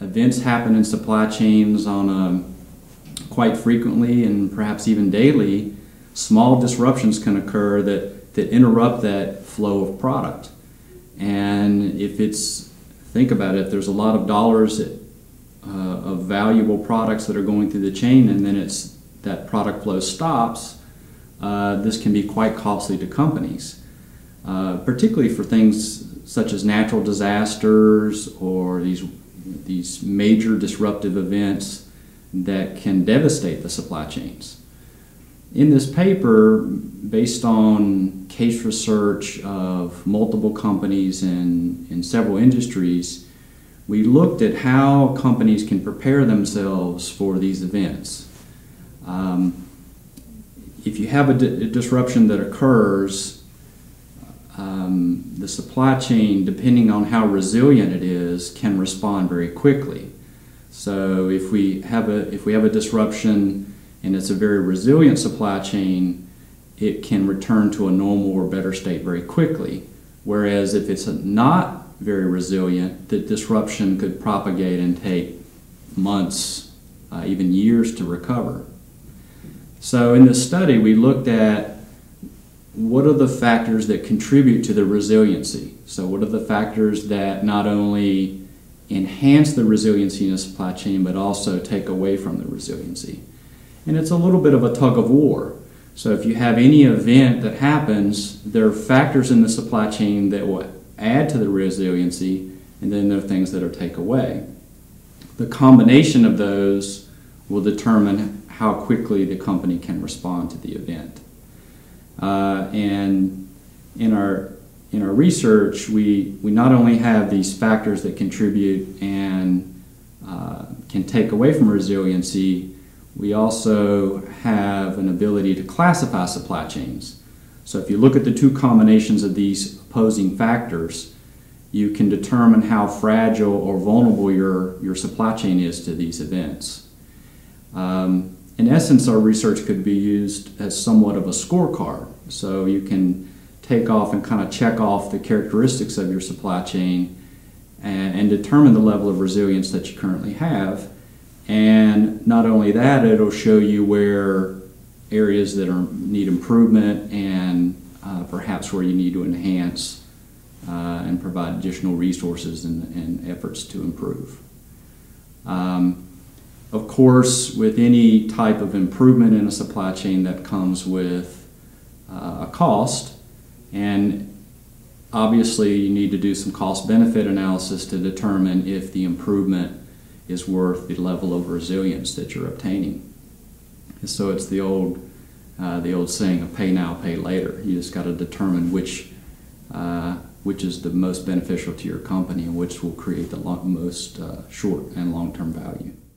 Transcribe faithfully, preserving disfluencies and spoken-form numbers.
events happen in supply chains on a, quite frequently and perhaps even daily. Small disruptions can occur that, that interrupt that flow of product. And if it's, think about it, if there's a lot of dollars that, uh, of valuable products that are going through the chain, and then it's, that product flow stops, uh, this can be quite costly to companies, uh, particularly for things such as natural disasters or these, these major disruptive events that can devastate the supply chains. In this paper, based on case research of multiple companies in, in several industries, we looked at how companies can prepare themselves for these events. Um, if you have a, di a disruption that occurs, um, the supply chain, depending on how resilient it is, can respond very quickly. So if we have a, if we have a disruption and it's a very resilient supply chain, it can return to a normal or better state very quickly. Whereas if it's not very resilient, the disruption could propagate and take months, uh, even years to recover. So in this study, we looked at what are the factors that contribute to the resiliency. So what are the factors that not only enhance the resiliency in the supply chain, but also take away from the resiliency. And it's a little bit of a tug of war. So if you have any event that happens, there are factors in the supply chain that will add to the resiliency, and then there are things that are take away. The combination of those will determine how quickly the company can respond to the event. Uh, and in our in our research, we we not only have these factors that contribute and uh, can take away from resiliency, we also have an ability to classify supply chains. So if you look at the two combinations of these opposing factors, you can determine how fragile or vulnerable your, your supply chain is to these events. Um, in essence, our research could be used as somewhat of a scorecard. So you can take off and kind of check off the characteristics of your supply chain and, and determine the level of resilience that you currently have. And not only that, it'll show you where areas that are, need improvement and uh, perhaps where you need to enhance uh, and provide additional resources and, and efforts to improve. Um, of course, with any type of improvement in a supply chain, that comes with uh, a cost, and obviously you need to do some cost-benefit analysis to determine if the improvement is worth the level of resilience that you're obtaining. And so it's the old, uh, the old saying of pay now, pay later. You just got to determine which, uh, which is the most beneficial to your company and which will create the long, most uh, short and long-term value.